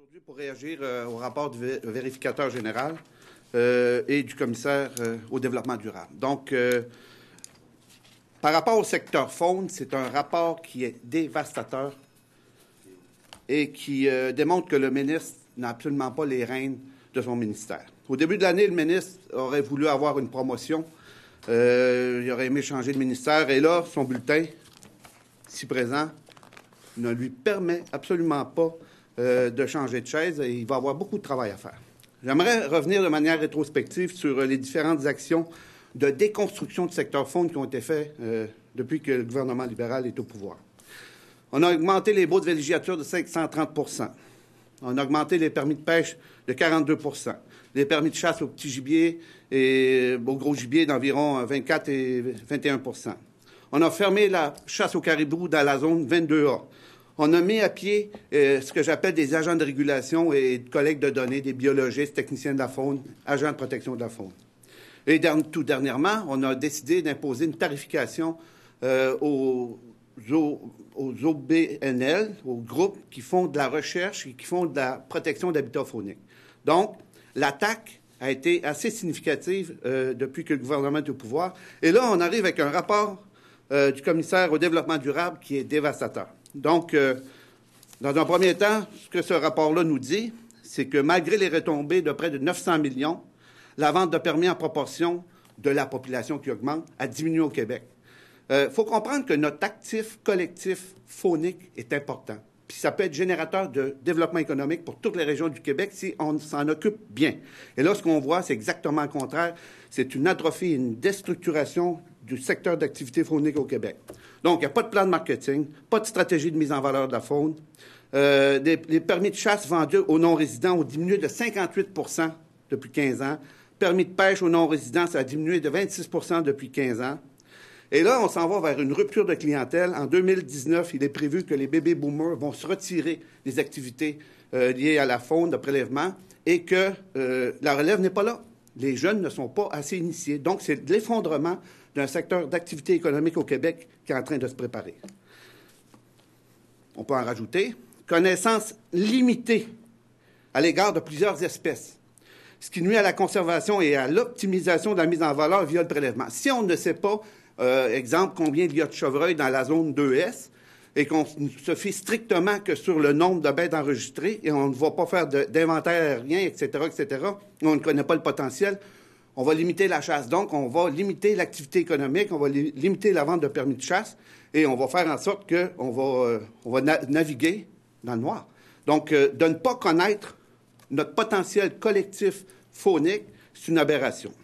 aujourd'hui pour réagir au rapport du vérificateur général et du commissaire au développement durable. Donc, par rapport au secteur faune, c'est un rapport qui est dévastateur et qui démontre que le ministre n'a absolument pas les rênes de son ministère. Au début de l'année, le ministre aurait voulu avoir une promotion. Il aurait aimé changer de ministère. Et là, son bulletin, si présent, ne lui permet absolument pas de changer de chaise et il va avoir beaucoup de travail à faire. J'aimerais revenir de manière rétrospective sur les différentes actions de déconstruction du secteur faune qui ont été faites depuis que le gouvernement libéral est au pouvoir. On a augmenté les baux de villégiature de 530 %. On a augmenté les permis de pêche de 42 %. Les permis de chasse au petit gibier et au gros gibier d'environ 24 et 21 %. On a fermé la chasse au caribou dans la zone 22A. On a mis à pied ce que j'appelle des agents de régulation et de collecte de données, des biologistes, techniciens de la faune, agents de protection de la faune. Et tout dernièrement, on a décidé d'imposer une tarification aux OBNL, aux groupes qui font de la recherche et qui font de la protection d'habitats fauniques. Donc, l'attaque a été assez significative depuis que le gouvernement est au pouvoir. Et là, on arrive avec un rapport du commissaire au développement durable qui est dévastateur. Donc, dans un premier temps, ce que ce rapport-là nous dit, c'est que malgré les retombées de près de 900 millions, la vente de permis en proportion de la population qui augmente a diminué au Québec. Il faut comprendre que notre actif collectif faunique est important. Puis ça peut être générateur de développement économique pour toutes les régions du Québec si on s'en occupe bien. Et là, ce qu'on voit, c'est exactement le contraire. C'est une atrophie, une déstructuration du secteur d'activité faunique au Québec. Donc, il n'y a pas de plan de marketing, pas de stratégie de mise en valeur de la faune. Les permis de chasse vendus aux non-résidents ont diminué de 58 % depuis 15 ans. Permis de pêche aux non-résidents, ça a diminué de 26 % depuis 15 ans. Et là, on s'en va vers une rupture de clientèle. En 2019, il est prévu que les bébés boomers vont se retirer des activités liées à la faune de prélèvement et que la relève n'est pas là. Les jeunes ne sont pas assez initiés. Donc, c'est l'effondrement d'un secteur d'activité économique au Québec qui est en train de se préparer. On peut en rajouter. Connaissance limitée à l'égard de plusieurs espèces, ce qui nuit à la conservation et à l'optimisation de la mise en valeur via le prélèvement. Si on ne sait pas, exemple, combien il y a de chevreuils dans la zone 2S et qu'on ne se fie strictement que sur le nombre de bêtes enregistrées et on ne va pas faire d'inventaire aérien, etc., on ne connaît pas le potentiel, on va limiter la chasse. Donc, on va limiter l'activité économique, on va limiter la vente de permis de chasse et on va faire en sorte qu'on va naviguer dans le noir. Donc, de ne pas connaître notre potentiel collectif faunique, c'est une aberration.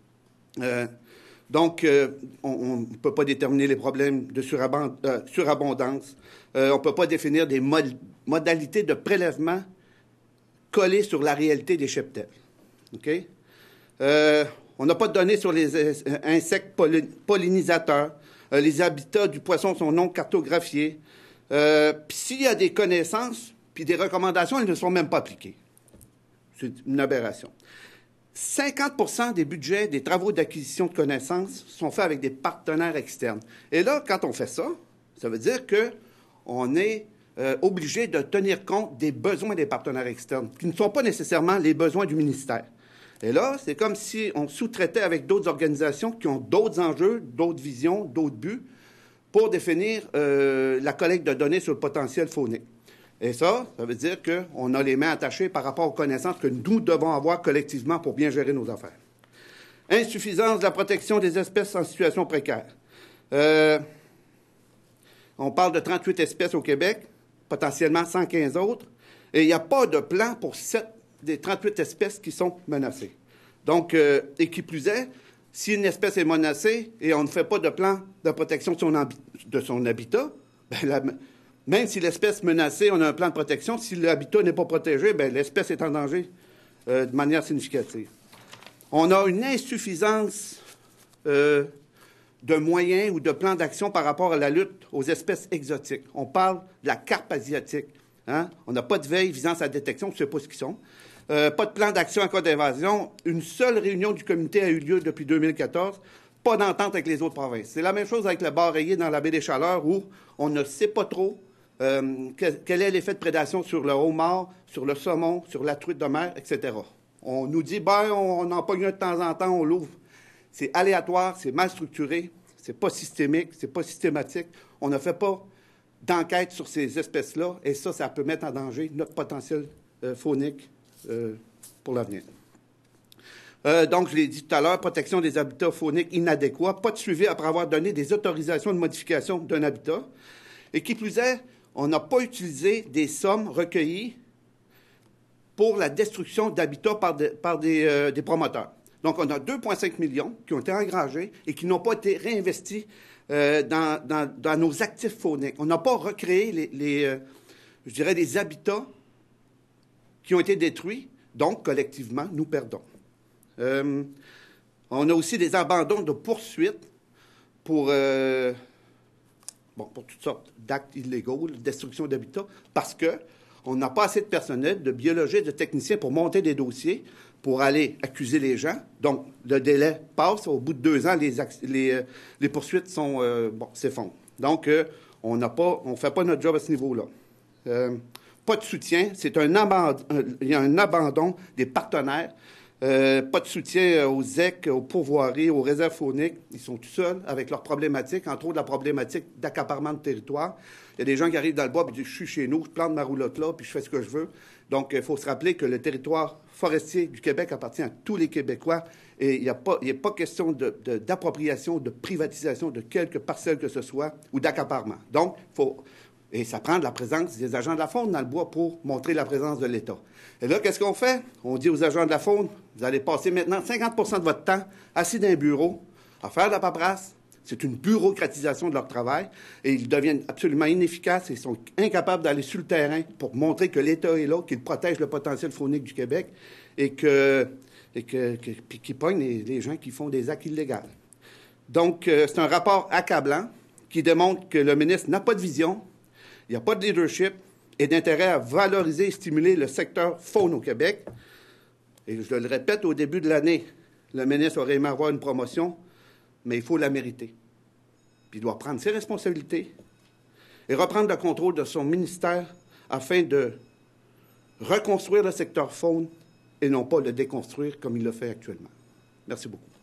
Donc, on ne peut pas déterminer les problèmes de surabondance. On ne peut pas définir des modalités de prélèvement collées sur la réalité des cheptels. OK? On n'a pas de données sur les insectes pollinisateurs. Les habitats du poisson sont non cartographiés. Puis s'il y a des connaissances puis des recommandations, elles ne sont même pas appliquées. C'est une aberration. 50 % des budgets des travaux d'acquisition de connaissances sont faits avec des partenaires externes. Et là, quand on fait ça, ça veut dire qu'on est obligé de tenir compte des besoins des partenaires externes, qui ne sont pas nécessairement les besoins du ministère. Et là, c'est comme si on sous-traitait avec d'autres organisations qui ont d'autres enjeux, d'autres visions, d'autres buts, pour définir la collecte de données sur le potentiel faunique. Et ça veut dire qu'on a les mains attachées par rapport aux connaissances que nous devons avoir collectivement pour bien gérer nos affaires. Insuffisance de la protection des espèces en situation précaire. On parle de 38 espèces au Québec, potentiellement 115 autres, et il n'y a pas de plan pour 7 des 38 espèces qui sont menacées. Donc, et qui plus est, si une espèce est menacée et on ne fait pas de plan de protection de son habitat, même si l'espèce menacée, on a un plan de protection, si l'habitat n'est pas protégé, l'espèce est en danger de manière significative. On a une insuffisance de moyens ou de plans d'action par rapport à la lutte aux espèces exotiques. On parle de la carpe asiatique. Hein? On n'a pas de veille visant sa détection, on ne sait pas ce qu'ils sont. Pas de plan d'action en cas d'invasion. Une seule réunion du comité a eu lieu depuis 2014. Pas d'entente avec les autres provinces. C'est la même chose avec le bar rayé dans la baie des Chaleurs où on ne sait pas trop quel est l'effet de prédation sur le homard, sur le saumon, sur la truite de mer, etc. On nous dit, on en pogne un de temps en temps, on l'ouvre. C'est aléatoire, c'est mal structuré, c'est pas systémique, c'est pas systématique. On ne fait pas d'enquête sur ces espèces-là, et ça peut mettre en danger notre potentiel faunique pour l'avenir. Donc, je l'ai dit tout à l'heure, protection des habitats fauniques inadéquats, pas de suivi après avoir donné des autorisations de modification d'un habitat. Et qui plus est, on n'a pas utilisé des sommes recueillies pour la destruction d'habitats par des promoteurs. Donc, on a 2,5 millions qui ont été engrangés et qui n'ont pas été réinvestis dans nos actifs fauniques. On n'a pas recréé les habitats qui ont été détruits. Donc, collectivement, nous perdons. On a aussi des abandons de poursuites pour toutes sortes d'actes illégaux, de destruction d'habitats, parce qu'on n'a pas assez de personnel, de biologistes, de techniciens pour monter des dossiers, pour aller accuser les gens. Donc, le délai passe. Au bout de 2 ans, les poursuites s'effondrent. Donc, on ne fait pas notre job à ce niveau-là. Pas de soutien. Il y a un abandon des partenaires. Pas de soutien aux ZEC, aux pourvoiries, aux réserves fauniques. Ils sont tout seuls avec leurs problématiques, entre autres la problématique d'accaparement de territoire. Il y a des gens qui arrivent dans le bois et disent « je suis chez nous, je plante ma roulotte là, puis je fais ce que je veux ». Donc, il faut se rappeler que le territoire forestier du Québec appartient à tous les Québécois et il n'y a pas question d'appropriation, de privatisation de quelque parcelle que ce soit ou d'accaparement. Donc, et ça prend de la présence des agents de la faune dans le bois pour montrer la présence de l'État. Et là, qu'est-ce qu'on fait? On dit aux agents de la faune, vous allez passer maintenant 50 % de votre temps assis dans un bureau à faire de la paperasse. C'est une bureaucratisation de leur travail et ils deviennent absolument inefficaces et sont incapables d'aller sur le terrain pour montrer que l'État est là, qu'il protège le potentiel faunique du Québec et qu'il pogne les gens qui font des actes illégaux. Donc, c'est un rapport accablant qui démontre que le ministre n'a pas de vision, il n'y a pas de leadership et d'intérêt à valoriser et stimuler le secteur faune au Québec. Et je le répète, au début de l'année, le ministre aurait aimé avoir une promotion, mais il faut la mériter. Puis il doit prendre ses responsabilités et reprendre le contrôle de son ministère afin de reconstruire le secteur faune et non pas le déconstruire comme il le fait actuellement. Merci beaucoup.